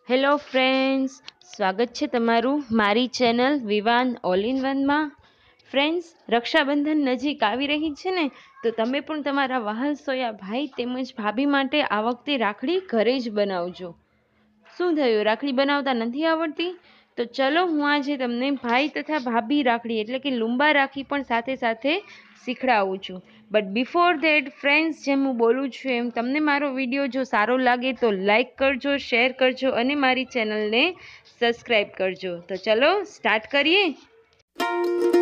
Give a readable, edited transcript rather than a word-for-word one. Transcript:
Hello friends, સ્વાગત છે તમારું મારી ચેનલ વિવાન ઓલ ઇન વનમાં. ફ્રેન્ડ્સ, રક્ષાબંધન નજીક આવી રહી છે ને, તો તમે પણ તમારા વહાલ સોયા ભાઈ તેમજ ભાભી માટે આ વખતે રાખડી ઘરે જ બનાવજો. શું થયું, રાખડી બનાવતા નથી આવડતી? તો ચલો, હું આજે તમને ભાઈ તથા ભાભી રાખડી એટલે કે લુંબા રાખી પણ સાથે સાથે શીખડાવું છું. બટ બિફોર ધેટ ફ્રેન્ડ્સ, જેમ હું બોલું છું એમ તમને મારો વિડીયો જો સારો લાગે તો લાઈક કરજો, શેર કરજો અને મારી ચેનલને સબસ્ક્રાઈબ કરજો. તો ચલો સ્ટાર્ટ કરીએ.